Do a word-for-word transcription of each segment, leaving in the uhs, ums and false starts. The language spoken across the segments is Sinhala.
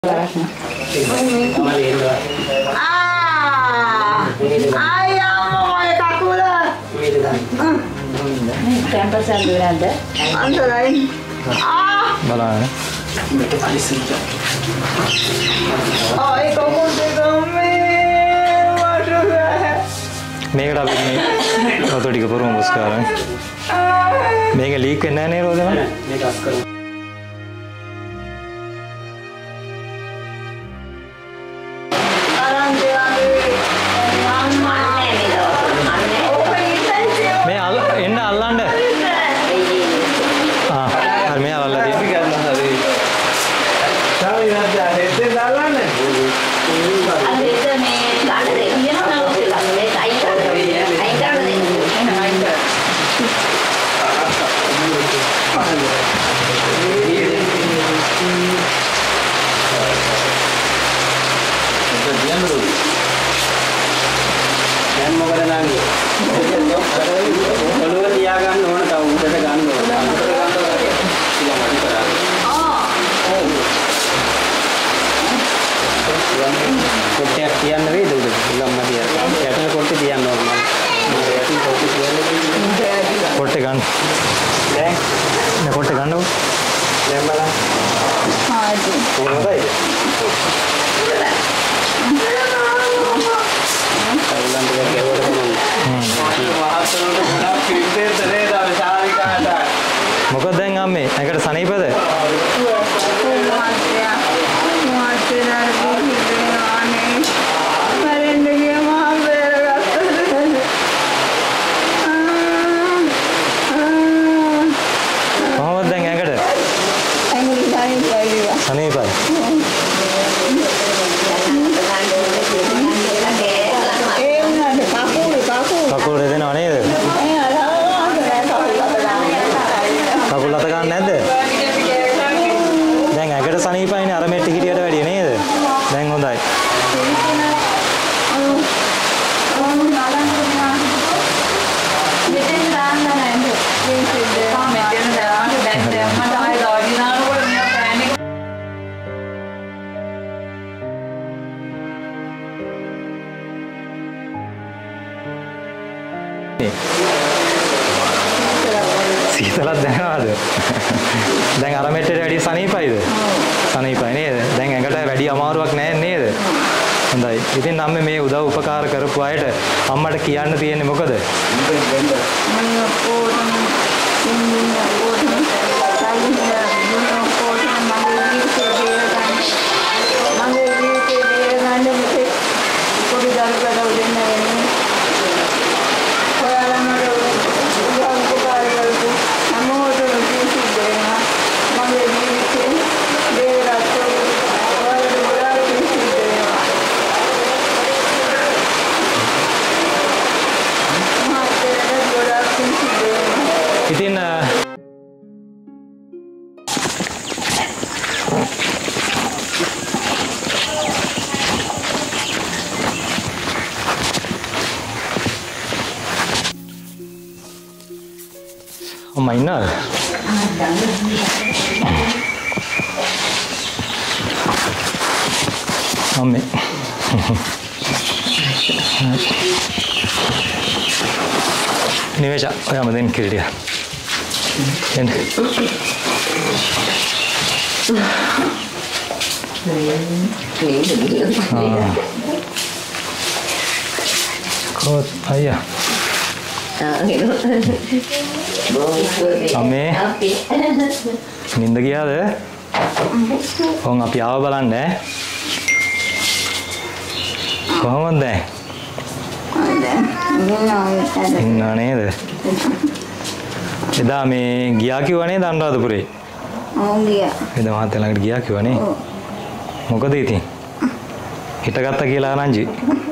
Campus and Duranda. Underline. Ah! Balana. Oh, I come on to me. What is that? Make it up with me. What do you go for? Make a leak in any of them. Moga deng amme, agar sanai pada. Moga deng agar. Sanai pada. Kakul itu mana itu? Kakul lata kan ada. Jangan agak sani pa ini arame tiket ada di ini itu. Jangan ngondai. Sitalat දැනනවද? දැන් අර මෙට්ටේ වැඩි සනීපයිද? සනීපයි නේද? දැන් ඇඟට වැඩි අමාරුවක් නැහැ නේද? හොඳයි. ඉතින් නම් මේ උදව් උපකාර කරපු අයට අම්මට කියන්න තියෙන්නේ මොකද? Itin oh my god. Amme. Nivesha, oya maden kiriya. And Kod ayah. Amme. Ninda giyada? Kon api ආව බලන්න. කොහොමද දැන්? ඉන්නා නේද? එදා මේ ගියා කිව්වනේ දන්වදපුරේ. ඔව් ගියා. එදා මහත්තයා ළඟට ගියා කිව්වනේ. මොකද ඉතින්? හිටගත්තා කියලා අනංජි.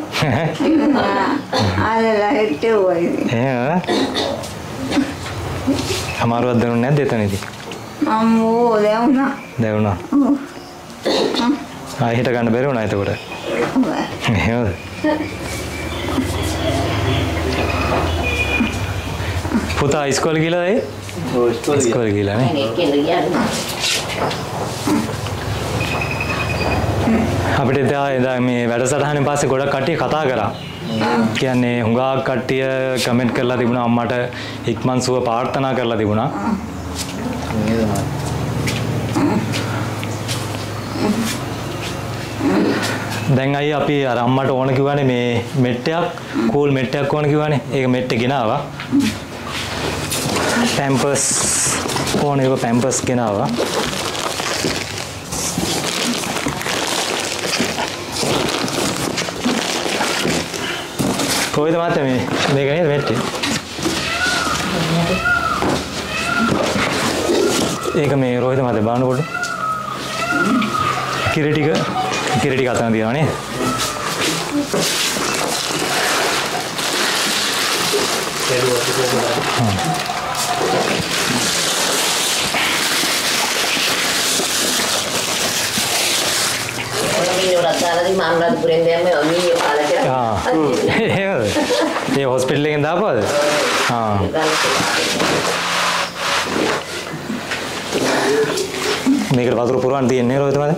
ආලලා හිටුවා ඉතින්. එහෙම? අමාරුවක් දැනුනේ නැද්ද එතනදී? අම්මෝ දැවුණා. දැවුණා. ඔව්. ආයෙ හිට ගන්න බැරි වුණා එතකොට. ඔව්. එහෙමද? පුතා ඉස්කෝලේ ගිහලාද ඒ? ඔව් ඉස්කෝලේ ගිහලා නේ. අපිට ඉතින් මේ වැඩසටහනෙන් පස්සේ ගොඩක් කට්ටිය කතා කරා. කියන්නේ හුඟක් කට්ටිය කමෙන්ට් කරලා තිබුණා අම්මට ඉක්මන් සුව ප්‍රාර්ථනා කරලා තිබුණා. දැන් අයිය අපි අර අම්මට ඕන කිව්වනේ මේ මෙට්ටයක් කූල් මෙට්ටයක් ඕන කිව්වනේ. ඒක මෙට්ටේ ගෙනාවා. පැම්පර්ස් ඕන ඒක පැම්පර්ස් ගෙනාවා. කොයිද මාතේ මේ මේක නේද මෙට්ටේ? ඒක මේ රෝහිත මාතේ බලන්න පොඩ්ඩ. කිරි ටික කිරි ටික අතන තියනවා නේද? ඒ හොස්පිටල් එකෙන් දාපුවද? ආ. මේකට වතුර පුරවන්න තියෙන්නේ රෝහිත මද?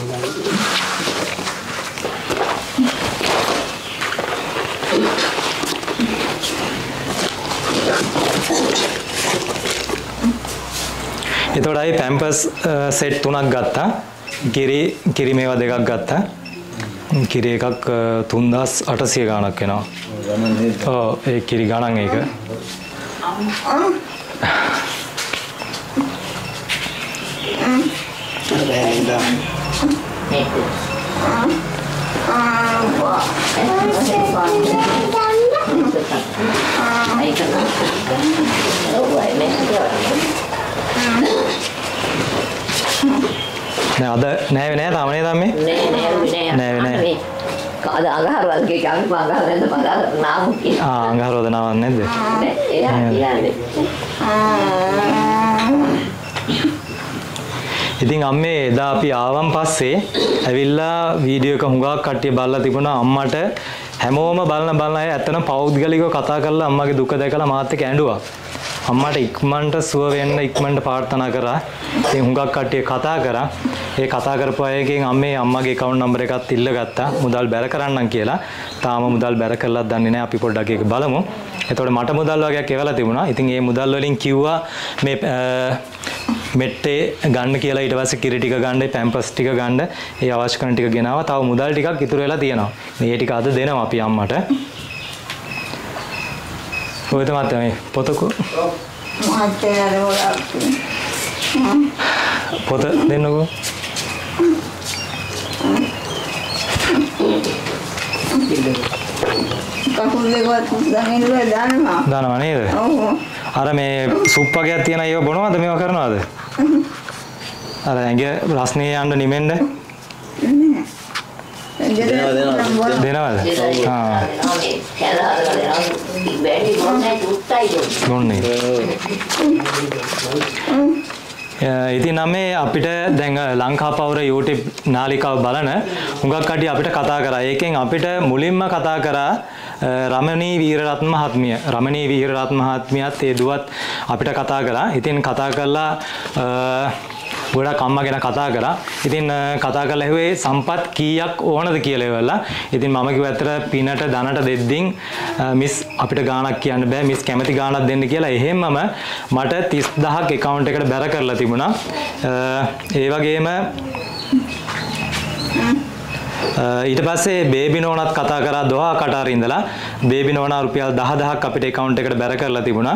එතකොට අයි පැම්පර්ස් සෙට් තුනක් ගත්තා. කිරි කිරි මේවා දෙකක් ගත්තා. කිරි එකක් තුන්දාස් අටසිය ගාණක් වෙනවා. ඔව් ඒ කිරි ගණන් ඒක. නෑ අද නෑවේ නෑ තාම නේද අම්මේ? නෑ නෑ නෑ නෑ. කාද අඟහරුවල් ගේ කම් අඟහරුවෙන්ද බලා නාමු කියන. ආ අඟහරුවද නාමක් නැද්ද? නෑ එයා කියන්නේ. ඉතින් අම්මේ එදා අපි ආවන් පස්සේ ඇවිල්ලා වීඩියෝ එක හුඟක් කට්ටිය බලලා තිබුණා අම්මට හැමෝම බලන බලන අය ඇත්තටම පෞද්ගලිකව කතා කරලා අම්මගේ දුක දැකලා මාත් එක්ක ඇඬුවා. අම්මට ඉක්මනට සුව වෙන්න ඉක්මනට ප්‍රාර්ථනා කරා. ඉතින් හුඟක් කට්ටිය කතා කරා. ඒ කතා කරපු අයගෙන් අම්මේ අම්මගේ account number එකත් ඉල්ලගත්තා. මුදල් බැර කරන්නම් කියලා. තාම මුදල් බැර කරලත් දන්නේ නැහැ. අපි පොඩ්ඩක් ඒක බලමු. එතකොට මට මුදල් වගේක් එවලා තිබුණා. ඉතින් මේ මුදල් වලින් කිව්වා මේ මෙට්ටේ ගන්න කියලා ඊට පස්සේ කිරි ටික ගන්න, පැම්පර්ස් ටික ගන්න, ඒ අවශ්‍ය කරන ටික ගෙනාවා. තව මුදල් ටිකක් ඉතුරු වෙලා තියෙනවා. මේ ටික අද දෙනවා අපි අම්මට. ඔය තමයි මේ පොතක පොත දෙන්නකෝ. කකුල් දෙකවත් දන්නේ දානවා. දානවා නේද? ඔව්. අර මේ සුප් වගේක් තියෙන ඒව බොනවද මේවා කරනවද? අර ඇඟ රස්නේ යන්න නිමෙන්න? දෙනවද? ආ. බොන්නේ. ඉතින් නම් අපිට දැන් ලංකා පවුර YouTube නාලිකාව බලන හුඟක් කට්ටිය අපිට කතා කරා. ඒකෙන් අපිට මුලින්ම කතා කරා රමණී වීරරත්න මහත්මිය. රමණී වීරරත්න මහත්මියත් ඒ දුවත් අපිට කතා කරා. ඉතින් කතා කරලා ගොඩක් අම්මා ගැන කතා කරා. ඉතින් කතා කරලා ඇහුවේ සම්පත් කීයක් ඕනද කියලා ඒවලා. ඉතින් මම කිව්වා ඇත්තට පිනට ධනට දෙද්දින් මිස් අපිට ගාණක් කියන්න බෑ. මිස් කැමති ගාණක් දෙන්න කියලා. එහෙම්මම මට තිස් දහසක් account එකට බැර කරලා තිබුණා. ඒ වගේම ඊට පස්සේ බේබි නෝනත් කතා කරා දොහා කටාර ඉඳලා. බේබි නෝනා රුපියල් දහ දහසක් අපිට account එකට බැර කරලා තිබුණා.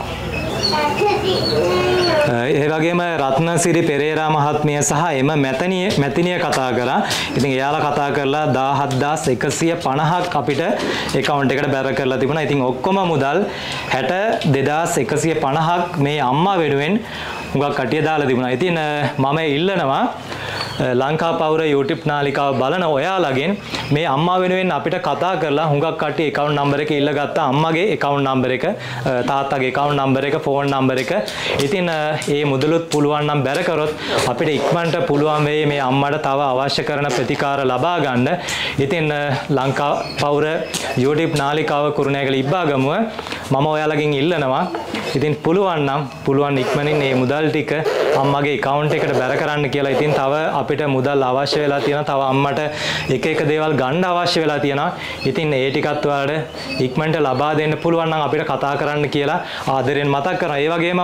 ඒ වගේම රත්නසිරි පෙරේරා මහත්මිය සහ එම මැතනිය මැතිනිය කතා කරා. ඉතින් එයාලා කතා කරලා දහහත් හදාස් එකසිය පනහක් අපිට account එකට බැර කරලා තිබුණා. ඉතින් ඔක්කොම මුදල් හැට දෙදාස් එකසිය පනහක් මේ අම්මා වෙනුවෙන් හුඟක් කට්ටිය දාලා තිබුණා. ඉතින් මම ඉල්ලනවා ලංකා පවුර YouTube නාලිකාව බලන ඔයාලගෙන් මේ අම්මා වෙනුවෙන් අපිට කතා කරලා හුඟක් කට්ටිය account number එක ඉල්ලගත්තා. අම්මගේ account number එක, තාත්තගේ account number එක, phone number එක. ඉතින් ඒ මුදලුත් පුළුවන් නම් බැර කරොත් අපිට ඉක්මනට පුළුවන් වෙයි මේ අම්මට තව අවශ්‍ය කරන ප්‍රතිකාර ලබා ගන්න. ඉතින් ලංකා පවුර YouTube නාලිකාව කුරුණෑගල ඉබ්බාගමුව මම ඔයාලගෙන් ඉල්ලනවා. ඉතින් පුළුවන් නම් පුළුවන් ඉක්මනින් මේ මුදල් ටික අම්මගේ account එකට බැර කරන්න කියලා. ඉතින් තව අපිට මුදල් අවශ්‍ය වෙලා තියෙනවා. තව අම්මට එක එක දේවල් ගන්න අවශ්‍ය වෙලා තියෙනවා. ඉතින් ඒ ටිකත් ඔයාලට ඉක්මනට ලබා දෙන්න පුළුවන් නම් අපිට කතා කරන්න කියලා ආදරෙන් මතක් කරනවා. ඒ වගේම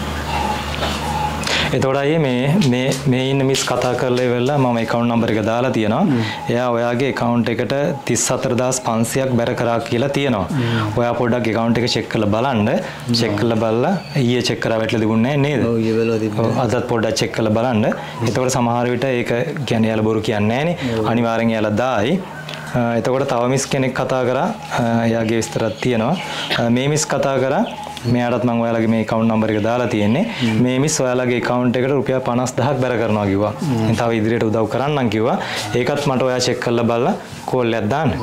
එතකොට අයියේ මේ මේ මේ ඉන්න මිස් කතා කරලා ඉවරලා මම account number එක දාලා තියෙනවා. එයා ඔයාගේ account එකට තිස් හතර හදාස් පන්සියයක් බැර කරා කියලා තියෙනවා. ඔයා පොඩ්ඩක් account එක check කරලා බලන්න. check කරලා බලලා ඊයේ check කරා වැටලා තිබුණේ නැහැ නේද? ඔව් ඊයේ බලලා තිබුණා. අදත් පොඩ්ඩක් check කරලා බලන්න. එතකොට සමහර විට ඒක කියන්නේ යාලා බොරු කියන්නේ නැහැ නේ. අනිවාර්යෙන් යාලා දායි. එතකොට තව මිස් කෙනෙක් කතා කරා. එයාගේ විස්තරයක් තියෙනවා. මේ මිස් කතා කරා මෙයාටත් මම ඔයාලගේ මේ account number එක දාලා තියෙන්නේ. මේ මිස් ඔයාලගේ account එකට රුපියල් පනස් දහයක් බැර කරනවා කිව්වා. ඉතින් තව ඉදිරියට උදව් කරන්නම් කිව්වා. ඒකත් මට ඔයා check කරලා බලලා කෝල් එකක් දාන්න.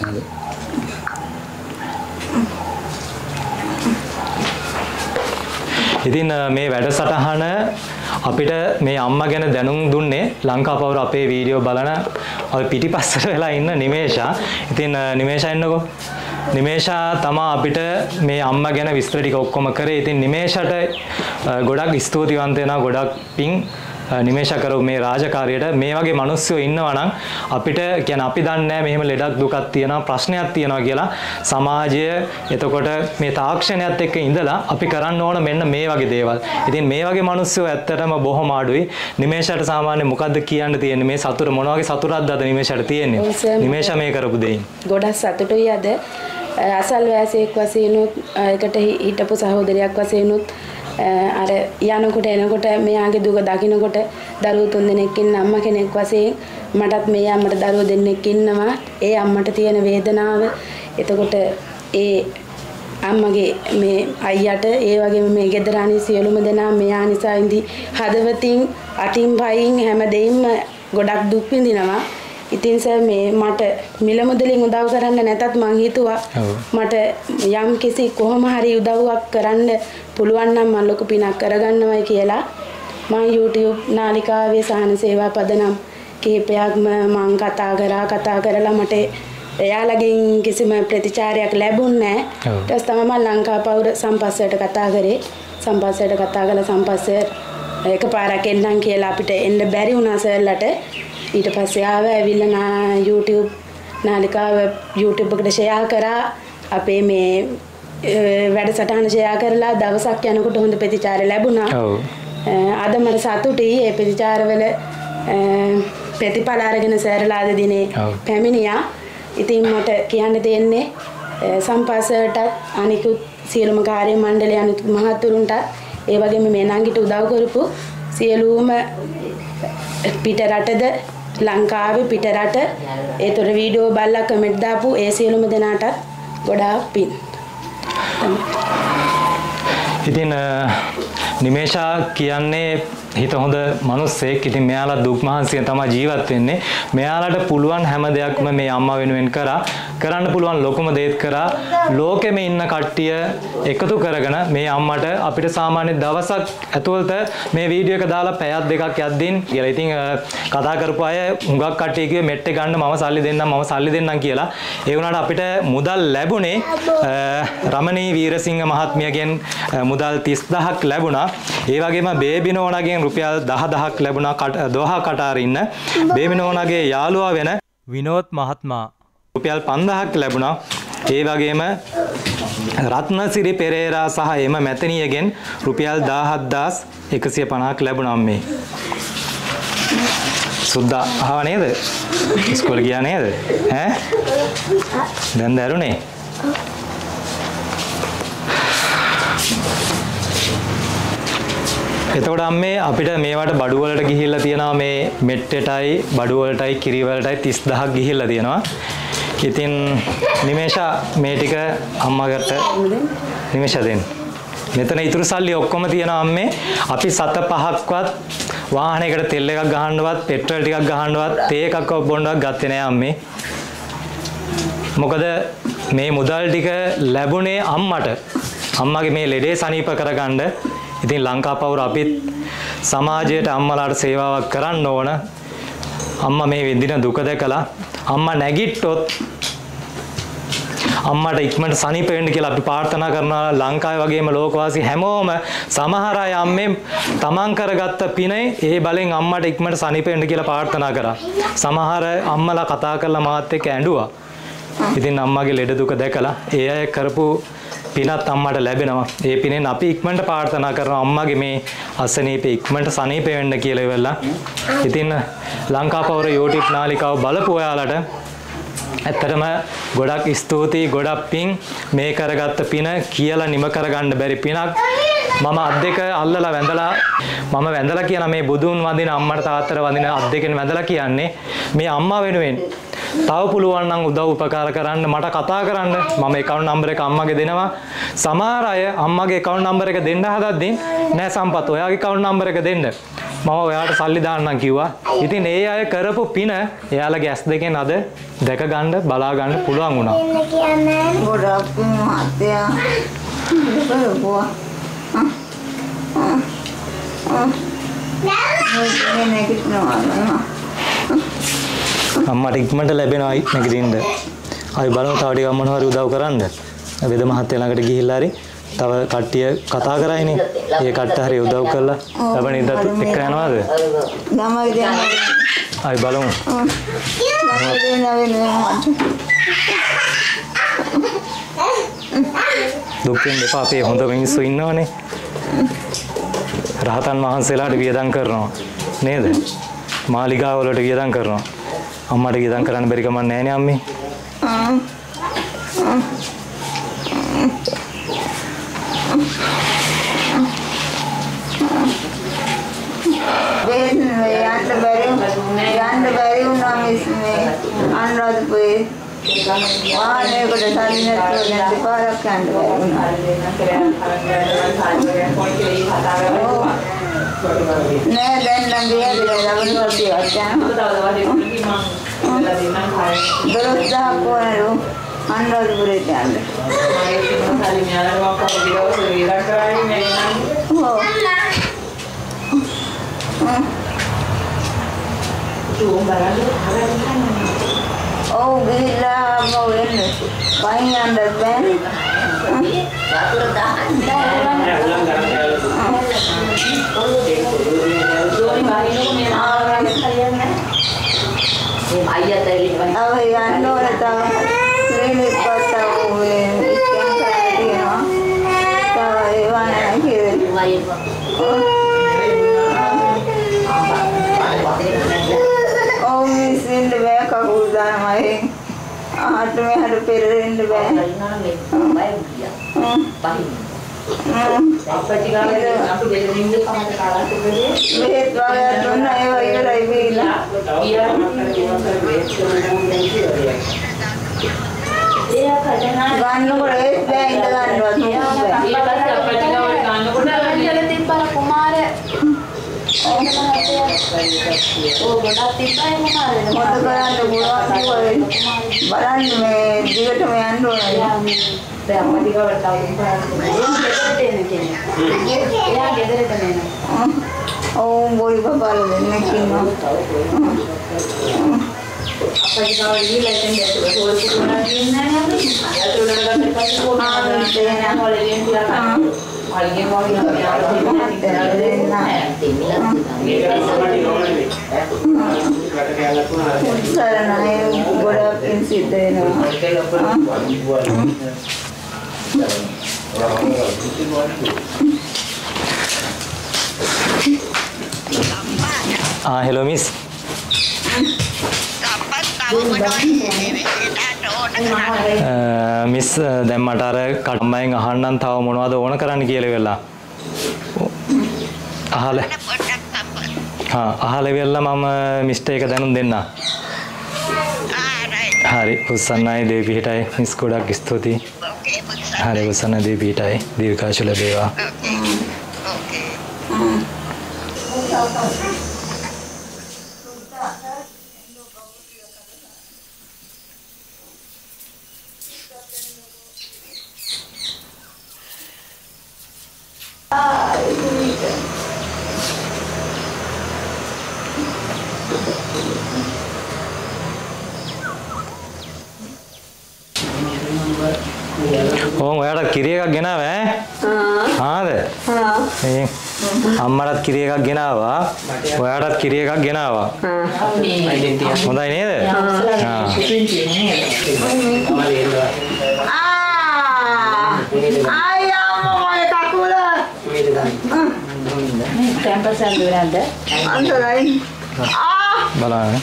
ඉතින් මේ වැඩසටහන අපිට මේ අම්මා ගැන දැනුම් දුන්නේ ලංකාපවුර අපේ වීඩියෝ බලන අපි පිටිපස්සට වෙලා ඉන්න නිමේෂා. ඉතින් නිමේෂා එන්නකෝ. නිමේෂා තමා අපිට මේ අම්මා ගැන විස්තර ටික ඔක්කොම කරේ. ඉතින් නිමේෂට ගොඩක් ස්තුතිවන්ත වෙනවා. ගොඩක් පිං නිමේෂා කරපු මේ රාජකාරියට. මේ වගේ මිනිස්සු ඉන්නවා නම් අපිට කියන්නේ අපි දන්නේ නැහැ මෙහෙම ලෙඩක් දුකක් තියෙනවා ප්‍රශ්නයක් තියෙනවා කියලා. සමාජය එතකොට මේ තාක්ෂණයත් එක්ක ඉඳලා අපි කරන්න ඕන මෙන්න මේ වගේ දේවල්. ඉතින් මේ වගේ මිනිස්සු ඇත්තටම බොහොම අඩුයි. නිමේෂාට සාමාන්‍ය මොකද්ද කියන්න තියෙන්නේ? මේ සතුට මොන වගේ සතුටක්ද අද නිමේෂාට තියෙන්නේ? නිමේෂා මේ කරපු දෙයින් ගොඩක් සතුටුයි අද. අසල්වැසියෙක් වශයෙන් උත් එකට හිටපු සහෝදරයක් වශයෙන් උත් අර යනකොට එනකොට මෙයාගේ දුක දකින්නකොට දරුවෝ තුන්දෙනෙක් ඉන්න අම්මා කෙනෙක් වශයෙන් මටත් මේ අම්මට දරුවෝ දෙන්නෙක් ඉන්නවා. ඒ අම්මට තියෙන වේදනාව එතකොට ඒ අම්මගේ මේ අයියට ඒ වගේම මේ ගෙදර අනිත් සියලුම දෙනා මෙයා නිසා ඉඳි හදවතින් අතින් පයින් හැම දෙයින්ම ගොඩක් දුක් විඳිනවා. ඉතින් සර් මේ මට මිල මුදලින් උදව් කරන්න නැතත් මං හිතුවා මට යම් කිසි කොහොම හරි උදව්වක් කරන්න පුළුවන් නම් මම ලොකු පිනක් කරගන්නවයි කියලා මම YouTube නාලිකාවේ සහන සේවා පදනම් කිහිපයක්ම මං කතා කරා කතා කරලා මට එයාලගෙන් කිසිම ප්‍රතිචාරයක් ලැබුණේ නැහැ. ඊට පස්සේ තමයි මම ලංකාපවුර සම්පස්සයට කතා කරේ. සම්පස්සයට කතා කළා සම්පස්සය එකපාරක් එන්නම් කියලා අපිට එන්න බැරි වුණා සර්ලට. ඊට පස්සේ ආව ඇවිල්ලා නා YouTube නාලිකාව YouTube එකට ෂෙයා කරා. අපේ මේ වැඩසටහන ෂෙයා කරලා දවසක් යනකොට හොඳ ප්‍රතිචාර ලැබුණා. ඔව්. අද මට සතුටුයි මේ ප්‍රතිචාරවල ප්‍රතිඵල අරගෙන සර්ලා අද දිනේ පැමිණියා. ඉතින් මට කියන්න තියෙන්නේ සම්පස්සටත් අනිකුත් සියලුම කාර්ය මණ්ඩලය අනිත් මහතුරුන්ටත් ඒ වගේම මේ නංගිට උදව් කරපු සියලුම පිට රටද ලංකාවේ පිට රට ඒතර වීඩියෝ බලලා කමෙන්ට් දාපු ඒ සියලුම දෙනාට ගොඩාක් පින්. ඉතින් නිමේෂා කියන්නේ හිත හොඳ මිනිස්සෙක්. ඉතින් මෙයාලා දුක් මහන්සියෙන් තමයි ජීවත් වෙන්නේ. මෙයාලට පුළුවන් හැම දෙයක්ම මේ අම්මා වෙනුවෙන් කරා. කරන්න පුළුවන් ලොකුම දේත් කරා. ලෝකෙම ඉන්න කට්ටිය එකතු කරගෙන මේ අම්මට අපිට සාමාන්‍ය දවසක් ඇතුළත මේ වීඩියෝ එක දාලා පැයක් දෙකක් යද්දින් කියලා. ඉතින් කතා කරපු අය හුඟක් කට්ටිය කිව්වේ මෙට්ටේ ගන්න මම සල්ලි දෙන්නම් මම සල්ලි දෙන්නම් කියලා. ඒ වුණාට අපිට මුදල් ලැබුණේ රමණී වීරසිංහ මහත්මියගෙන් මුදල් තිස් දහයක් ලැබුණා. ඒ වගේම බේබි නෝනාගෙන් රුපියල් දහ දහයක් ලැබුණා. දෝහා කටාරේ ඉන්න බේබි නෝනාගේ යාළුවා වෙන විනෝද් මහත්මයා රුපියල් පන්දාහක් ලැබුණා. ඒ වගේම රත්නසිරි පෙරේරා සහ එම මැතණියගෙන් රුපියල් දහහත් එකසිය පනහක් ලැබුණා. මේ සුද්දා ආව නේද? ඉස්කෝලේ ගියා නේද? ඈ දැන් දරුනේ. එතකොට අම්මේ අපිට මේවට බඩු වලට ගිහිල්ලා තියෙනවා මේ මෙට්ටෙටයි බඩු වලටයි කිරි වලටයි තිස් දහයක් ගිහිල්ලා තියෙනවා. ඉතින් නිමේෂා මේ ටික අම්මාකට නිමේෂා දෙන්න. මෙතන ඉතුරු සල්ලි ඔක්කොම තියෙනවා අම්මේ. අපි සත පහක්වත් වාහනයකට තෙල් එකක් ගහන්නවත් පෙට්‍රල් ටිකක් ගහන්නවත් තේ එකක් බොන්නවත් ගත්තේ නෑ අම්මේ. මොකද මේ මුදල් ටික ලැබුණේ අම්මට. අම්මගේ මේ ලෙඩේ සනීප කරගන්න. ඉතින් ලංකාපවුර අපිත් සමාජයට අම්මලාට සේවාවක් කරන්න ඕන. අම්මා මේ විඳින දුක දැකලා අම්මා නැගිට්ටොත් අම්මට ඉක්මනට සනීප වෙන්න කියලා අපි ප්‍රාර්ථනා කරනවා. ලංකාවේ වගේම ලෝකවාසී හැමෝම සමහර අය අම්මේ තමන් කරගත්ත පිනේ ඒ බලෙන් අම්මට ඉක්මනට සනීප වෙන්න කියලා ප්‍රාර්ථනා කරා. සමහර අම්මලා කතා කරලා මාත් එක්ක ඇඬුවා. ඉතින් අම්මගේ ලෙඩ දුක දැකලා ඒ අය කරපු පිනත් අම්මට ලැබෙනවා. ඒ පිනෙන් අපි ඉක්මනට ප්‍රාර්ථනා කරනවා අම්මගේ මේ අසනීපේ ඉක්මනට සනීප වෙන්න කියලා ඉවරලා. ඉතින් ලංකාපවර YouTube නාලිකාව බලපු ඔයාලට ඇත්තටම ගොඩක් ස්තුතියි, ගොඩක් පිං. මේ කරගත්ත පින කියලා නිම කරගන්න බැරි පිනක්. මම අත් දෙක අල්ලලා වැඳලා මම වැඳලා කියන මේ බුදුන් වඳින අම්මට තාත්තට වඳින අත් දෙකෙන් වැඳලා කියන්නේ මේ අම්මා වෙනුවෙන් තව පුළුවන් නම් උදව් උපකාර කරන්න මට කතා කරන්න. මම account number එක අම්මගේ දෙනවා. සමහර අය අම්මගේ account number එක දෙන්න හදද්දී නෑ සම්පත් ඔයාගේ account number එක දෙන්න. මම ඔයාට සල්ලි දාන්නම් කිව්වා. ඉතින් ඒ අය කරපු පින එයාලගේ ඇස් දෙකෙන් අද දැක ගන්න බලා ගන්න පුළුවන් වුණා. ගොඩක් මහත්තයා. බෝ. අම්මට ඉක්මනට ලැබෙනවයි නැගිටින්න. අපි බලමු තව ටිකක් මොනවා හරි උදව් කරන්න. වෙද මහත්තයා ළඟට ගිහිල්ලා හරි තව කට්ටිය කතා කරයිනේ. ඒ කට්ට හරි උදව් කරලා ලබන ඉදත් එක්ක යනවාද? ගමයි දෙනවා. අපි බලමු. ගමයි දෙනවා වෙනවා. දුක්ෙන් දෙපා අපේ හොඳ මිනිස්සු ඉන්නවනේ. රහතන් වහන්සේලාට වියදම් කරනවා නේද? මාලිගාව වලට වියදම් කරනවා. අම්මට වියදම් කරන්න බැරි කමක් නැහැ නේ අම්මේ. වෙන යන්න බැරි යන්න බැරි වුණා මිස් මේ අනුරාධපුරේ වාහනයකට සල්ලි නැතුව දැන් දෙපාරක් යන්න නෑ දැන් නම් ගියද ලබනවා කියලා දොළොස් දහයක් වුණලු අනුරාධපුරේට යන්න. Oh, gila mau ini. Banyak dah ben. ayat dari Oh, yang no tahu. Ini tahu ikan kari, no. Tahu iwan akhir. Oh, mesin deh aku dah main. Hat में हर पेरेंट दे. Lihat wajah tuh naik wajah lagi lah. Ganu boleh, bang itu ganu. Motor kan tu buat tu baran में दिवट में अंडो oh boleh bapak lu nak kino Ah, hello miss. Miss දැන් මට අර කඩම්මෙන් අහන්නම් තව මොනවද ඕන කරන්න කියලා වෙලා. අහල. හා අහල වෙලා මම මිස්ට එක දැනුම් දෙන්න. හරි උස්සන්නයි දෙවිහිටයි මිස් ගොඩක් ස්තුතියි. හරි උස්සන්න දෙවිහිටයි දීර්ඝායුෂ ලැබේවා. ඕන් ඔයාලට කිරි එකක් ගෙනාවා ඈ? ආද? ඒ අම්මටත් කිරි එකක් ගෙනාවා. ඔයාලටත් කිරි එකක් ගෙනාවා. හොඳයි නේද? ආ. අයියා මම කකුල. කැම්පස් එක දුරන්ද? අන්තරයි. ආ බලන්න.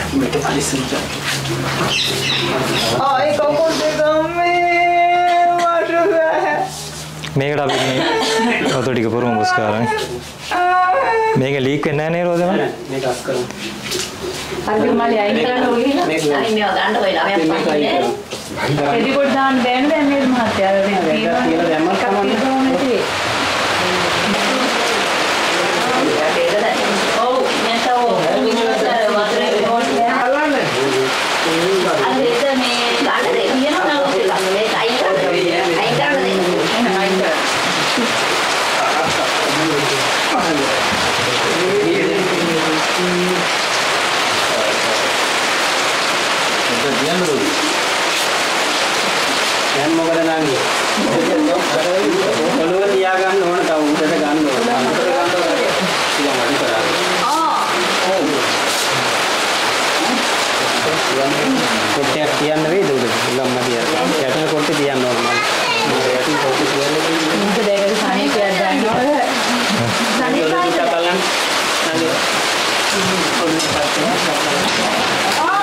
ආයි කකුල් දෙක මේ වටුව. මේකට අපි මේ ඔතෝ ටික පුරුමු පුස්කාරනේ. මේක ලීක් වෙන්නේ නැහැ නේ රෝදම? මේක අස් කරමු. හරි මල්ලි අයින් කරන්න ඕනේ නේද? අනිත් මේවා ගන්න ඔය ළමයා පන්නේ. එදිකොට දාන්න බෑනේ දැන් මේ මහත්තයා. මේක කියලා දැම්මත් කමන්නේ. ඔව් නැතෝ විශ්වාසය වතුරේ පොඩ්ඩක් බලන්න. අර ඒක මේ ගන්න දෙන්න කියනවා නම් මේක අයින් කරන්න අයින් කරන්න දෙන්න. එහෙනම් අයින් කරන්න. දැන් මොකද නංගි? ඔළුව තියා ගන්න ඕන තව උඩට ගන්න ඕන. උඩට ගන්න ඕන. ඉතින් වැඩි කරා. ආ. කොටයක් තියන්න වේද උඩට? ළම්ම තියන්න. යටන කොටේ තියන්න ඕන මම. යටින් කොටේ තියන්නේ. මොකද ඒකට සනීපයක් ගන්නවා. සනීපයක් බලන්න. නංගි. ඔළුව පස්සේ. ආ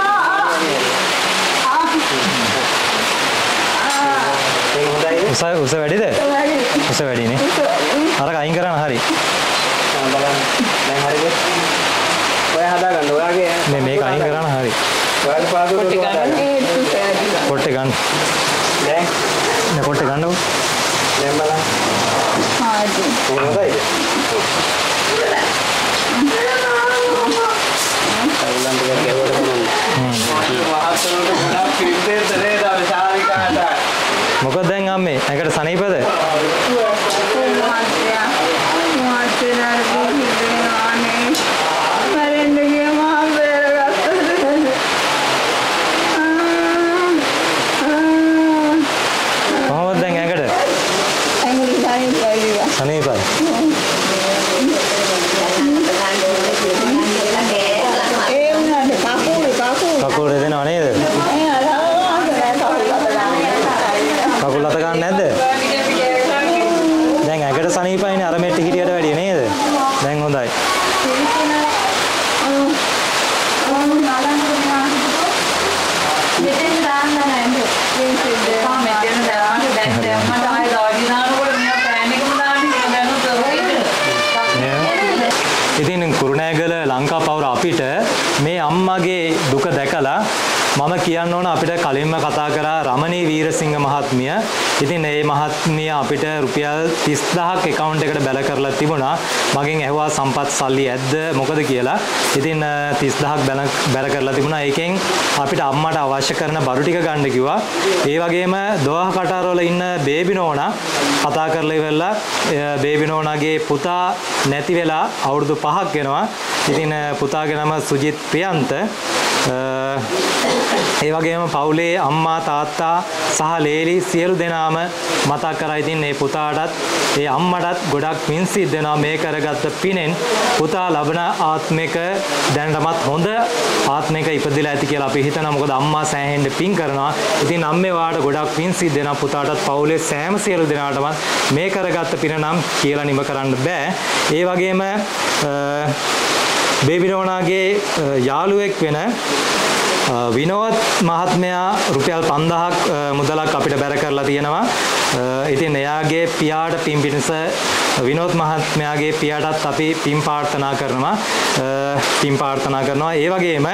උස උස වැඩිද? උස වැඩිනේ. අරක අයින් කරන්න හරි. බලන්න. දැන් හරිද? ඔය හදා ගන්න. ඔයාගේ මේ මේක අයින් කරන්න හරි. ඔයාගේ පාදුවට ගන්න. පොට්ටේ ගන්න. දැන් නේ පොට්ටේ ගන්නකො. දැන් බලන්න. හරි. කොහොමදයි? කවුලන් ටික කෙරුවට කොහොමද? හ්ම්. මහත්තුන්ට ගොඩක් පිළිදෙන්න නේද අපි සාරිකාට. මොකද දැන් අම්මේ ඇඟට සනීපද? මහත්තයා මහත්තයා කිව්වනේ මරෙන්න ගියා මම බේරගත්තා. කොහොමද දැන් ඇඟට? ඇඟට සනීපයි. සනීපයි. ඒ වුණාට කකුල් කකුල් කකුල් දෙනව නේද? කකුල් අත ගන්න නැද්ද? දැන් ඇඟට සනීපයිනේ අර මෙට්ට හිටියට වැඩිය නේද? දැන් හොඳයි. මෙතෙන් දාන්න නැහැ. මේ මෙතෙන් දාන්න දැන් දැන් මට ආයෙ ඩොඩි දානකොට මෙයා පෑන් එකම දාන්න කියලා දැනුත් ඉතින් කුරුණෑගල ලංකා පවුර අපිට මේ අම්මගේ දුක දැකලා මම කියන්න ඕන අපිට කලින්ම කතා කරා රමණී වීරසිංහ මහත්මිය. ඉතින් මේ මහත්මිය අපිට රුපියල් තිස් දහසක් account එකට බැල කරලා තිබුණා. මගෙන් ඇහුවා සම්පත් සල්ලි ඇද්ද මොකද කියලා. ඉතින් තිස් දහසක් බැල බැල කරලා තිබුණා. ඒකෙන් අපිට අම්මට අවශ්‍ය කරන බඩු ටික ගන්න කිව්වා. ඒ වගේම දොහ කටාරවල ඉන්න බේබි නෝනා කතා කරලා ඉවරලා බේබි නෝනාගේ පුතා නැති වෙලා අවුරුදු පහක් වෙනවා. ඉතින් පුතාගේ නම සුජිත් ප්‍රියන්ත. ඒ වගේම පවුලේ අම්මා තාත්තා සහ ලේලි සියලු දෙනාම මතක් කරා. ඉතින් මේ පුතාටත් ඒ අම්මටත් ගොඩක් පින් සිද්ධ වෙනවා මේ කරගත්ත පිනෙන්. පුතා ලබන ආත්මික දැනටමත් හොඳ ආත්මික ඉපදිලා ඇති කියලා අපි හිතනවා. මොකද අම්මා සෑහෙන්න පින් කරනවා. ඉතින් අම්මේ වාට ගොඩක් පින් සිද්ධ වෙනවා. පුතාටත් පවුලේ සෑම සියලු දෙනාටමත් මේ කරගත්ත පින නම් කියලා නිම කරන්න බෑ. ඒ වගේම බේබි නෝනාගේ යාළුවෙක් වෙන විනෝත් මහත්මයා රුපියල් පන්දාහක් මුදලක් අපිට බැර කරලා තියෙනවා. ඉතින් එයාගේ පියාට පින් පිණිස විනෝත් මහත්මයාගේ පියාටත් අපි පින් ප්‍රාර්ථනා කරනවා. පින් ප්‍රාර්ථනා කරනවා. ඒ වගේම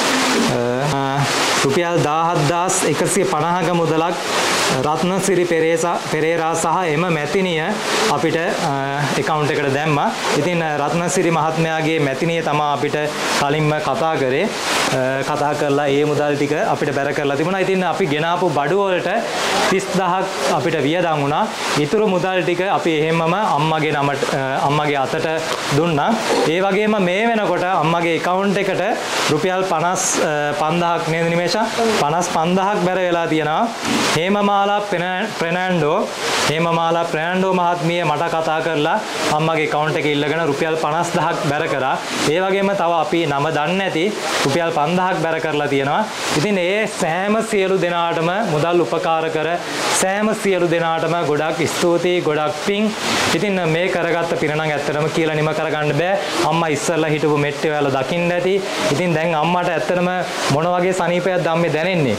රුපියල් දාහදාස් එකසිය පනහක මුදලක් රත්නසිරි පෙරේසා පෙරේරා සහ එම මැතිනිය අපිට account එකට දැම්මා. ඉතින් රත්නසිරි මහත්මයාගේ මැතිනිය තමයි අපිට කලින්ම කතා කරේ. කතා කරලා ඒ මුදල් ටික අපිට බැර කරලා තිබුණා. ඉතින් අපි ගෙනාපු බඩු වලට තිස් දහසක් අපිට වියදම් වුණා. ඊතුරු මුදල් ටික අපි එහෙමම අම්මගේ නමට අම්මගේ අතට දුන්නා. ඒ වගේම මේ වෙනකොට අම්මගේ account එකට රුපියල් පනස් පන්දාහක් නේද නිමේෂ ආයුෂා පනස් පන්දාහක් බැර වෙලා තියෙනවා. හේමමාලා ප්‍රනාන්ඩෝ හේමමාලා ප්‍රනාන්ඩෝ මහත්මිය මට කතා කරලා අම්මගේ account එකේ ඉල්ලගෙන රුපියල් පනස් දහසක් බැර කරා. ඒ වගේම තව අපි නම දන්නේ නැති රුපියල් පන්දාහක් බැර කරලා තියෙනවා. ඉතින් ඒ සෑම සියලු දෙනාටම මුදල් උපකාර කර සෑම සියලු දෙනාටම ගොඩක් ස්තුතියි ගොඩක් පිං. ඉතින් මේ කරගත්ත පින නම් ඇත්තටම කියලා නිම කරගන්න බෑ. අම්මා ඉස්සල්ලා හිටපු මෙට්ටේ වල දකින්න ඇති. ඉතින් දැන් අම්මට ඇත්තටම මොන වගේ සනීපයක්ද අම්මේ දැනෙන්නේ?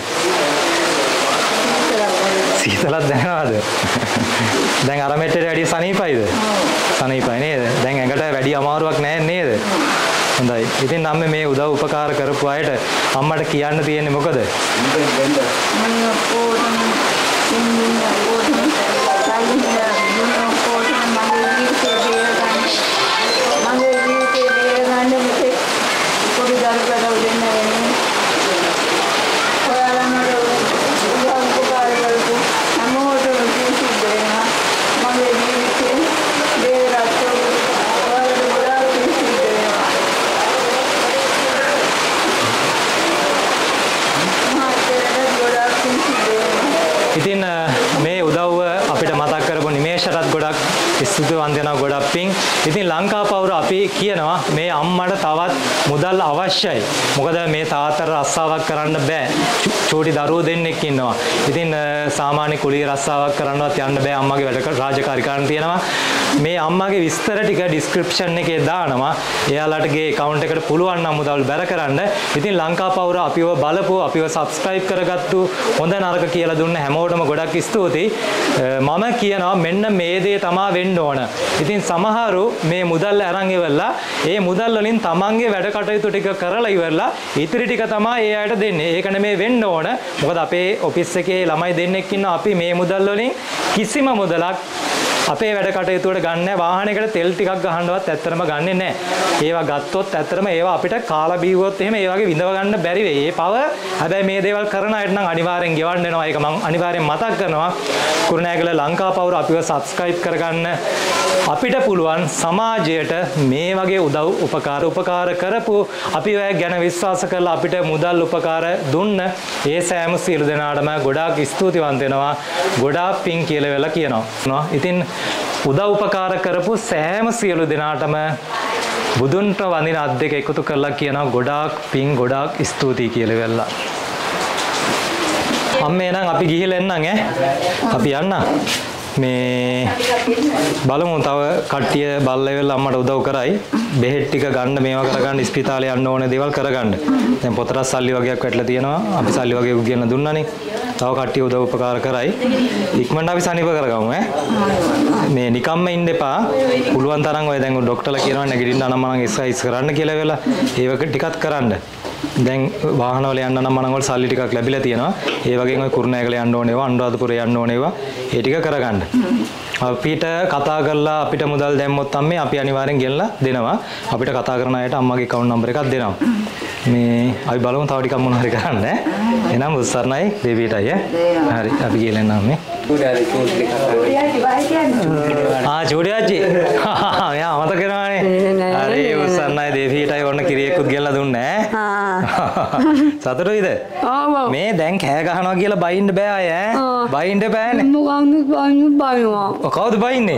සීතලක් දැනනවද? දැන් අර මෙට්ටේට වැඩිය සනීපයිද? සනීපයි නේද? දැන් ඇඟට වැඩි අමාරුවක් නැහැ නේද? හොඳයි. ඉතින් අම්මේ මේ උදව් උපකාර කරපු අයට අම්මට කියන්න තියෙන්නේ මොකද? ඉතින් මේ උදව්ව අපිට මතක් කරපු නිමේෂටත් ගොඩක් ස්තුතිවන්ත වෙනවා ගොඩක් පිං. ඉතින් ලංකා පවුර අපි කියනවා මේ අම්මට තවත් මුදල් අවශ්‍යයි. මොකද මේ තාත්තට රස්සාවක් කරන්න බෑ. චූටි දරුවෝ දෙන්නෙක් ඉන්නවා. ඉතින් සාමාන්‍ය කුලිය රස්සාවක් කරන්නවත් යන්න බෑ. අම්මගේ වැඩ රාජකාරී කරන්න තියෙනවා. මේ අම්මගේ විස්තර ටික ඩිස්ක්‍රිප්ෂන් එකේ දානවා. එයාලටගේ account එකට පුළුවන් නම් මුදල් බැර කරන්න. ඉතින් ලංකා පවුර අපිව බලපුව අපිව subscribe කරගත්තු හොඳ නරක කියලා දුන්න හැමෝටම ගොඩක් ස්තුතියි. මම කියනවා මෙන්න මේ දේ තමා වෙන්න ඕන. ඉතින් සමහරු මේ මුදල් අරන් ඉවරලා ඒ මුදල් වලින් තමන්ගේ වැඩ කටයුතු ටික කරලා ඉවරලා ඉතිරි ටික තමයි ඒ අයට දෙන්නේ. ඒක නෙමෙයි වෙන්න ඕන. මොකද අපේ ඔෆිස් එකේ ළමයි දෙන්නෙක් ඉන්නවා. අපි මේ මුදල් වලින් කිසිම මුදලක් අපේ වැඩ කටයුතු වලට ගන්න නැහැ. වාහනයකට තෙල් ටිකක් ගහන්නවත් ඇත්තටම ගන්නෙ නැහැ. ඒවා ගත්තොත් ඇත්තටම ඒවා අපිට කාලා බීවුවොත් එහෙම ඒ වගේ විඳව ගන්න බැරි වෙයි. ඒ පව හැබැයි මේ දේවල් කරන අයට නම් අනිවාර්යෙන් ගෙවන්න වෙනවා. ඒක මම අනිවාර්යෙන් මතක් කරනවා. කුරුණෑගල ලංකා පවුර අපිව subscribe කරගන්න. අපිට පුළුවන් සමාජයට මේ වගේ උදව් උපකාර උපකාර කරපු අපිව ගැන විශ්වාස කරලා අපිට මුදල් උපකාර දුන්න ඒ සෑම සියලු දෙනාටම ගොඩාක් ස්තුතිවන්ත වෙනවා. ගොඩාක් පිං කියලා වෙලා කියනවා. ඉතින් උදව් උපකාර කරපු සෑම සියලු දෙනාටම බුදුන්ට වඳින අත් දෙක එකතු කරලා කියනවා ගොඩාක් පිං ගොඩාක් ස්තුතියි කියලා වෙලා. අම්මේ නම් අපි ගිහිල්ලා එන්නම් ඈ. අපි යන්න. මේ බලමු තව කට්ටිය බල්ලෙවල් අම්මට උදව් කරයි. බෙහෙත් ටික ගන්න මේවා කරගන්න ස්පිතාලේ යන්න ඕනේ දේවල් කරගන්න. දැන් පොතරස් සල්ලි වගේක් වැටලා තියෙනවා. අපි සල්ලි වගේ උගියන්න දුන්නානේ. තව කට්ටිය උදව් උපකාර කරයි. ඉක්මනට අපි සනීප කරගමු ඈ. මේ නිකම්ම ඉන්න එපා. පුළුවන් තරම් ඔය දැන් ડોක්ටර්ලා කියනවා නැගිටින්න අනම්මනම් එක්සර්සයිස් කරන්න කියලා වෙලා. ඒවක ටිකක් කරන්න. දැන් වාහනවල යන්න නම් මනම් වල සල්ලි ටිකක් ලැබිලා තියෙනවා. ඒ වගේම ඔය කුරුණෑගල යන්න ඕනේවා, අනුරාධපුරේ යන්න ඕනේවා. ඒ ටික කරගන්න. අපිට කතා කරලා අපිට මුදල් දැම්මොත් අම්මේ අපි අනිවාර්යෙන් ගෙනලා දෙනවා. අපිට කතා කරන අයට අම්මගේ account number එකක් දෙනවා. මේ අපි බලමු තව ටිකක් මොනවා හරි කරන්න ඈ. එහෙනම් උස්සර්ණයි දේවියටයි ඈ. හරි අපි ගිහලා එන්නම් මේ. ආ චූඩියාච්චි. යා මතක කරනවානේ. හරි උස්සර්ණයි දේවියටයි ඔන්න කිරියෙකුත් ගෙනලා දුන්නේ ඈ. සතුටුයිද? ඔව්. මේ දැන් කෑ ගහනවා කියලා බයින්න බෑ අය ඈ. බයින්න බෑනේ. මොකක්ද බයින්න බයිනවා. ඔය කවුද බයින්නේ?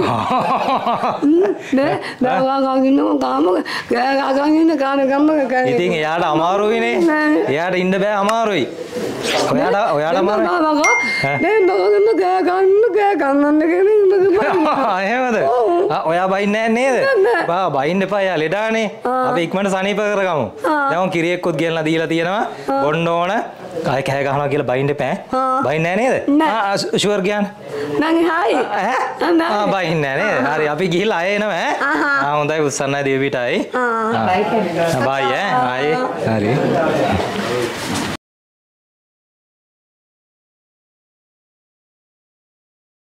නේ දාගාගෙන කාම කෑ ගහගෙන කාන ගම්ම කෑ. ඉතින් එයාට අමාරුයිනේ. එයාට ඉන්න බෑ අමාරුයි. ඔයාට ඔයාට අමාරුයි. නේ මොකක්ද කෑ ගන්න කෑ ගන්නන්න කියලා එහෙමද? ආ ඔයා බයින්නේ නැහැ නේද? බා බයින්න එපා යා ලෙඩානේ. අපි ඉක්මනට සනීප කරගමු. දැන් කිරියෙක්කුත් ගෙනලා දීලා තියෙනවා. බොන්න ඕන. කය කෑ ගහනවා කියලා බයින්න එපා. බයින්නේ නැහැ නේද? ආ ෂුවර් ගියාන. නංගි හායි. ආ බයින්නේ නැහැ නේද? හරි අපි ගිහිල්ලා ආයේ එනවා ඈ. ආ හොඳයි උස්සන්නයි දේවිටයි. ආ බයි ඈ. ආයේ හරි.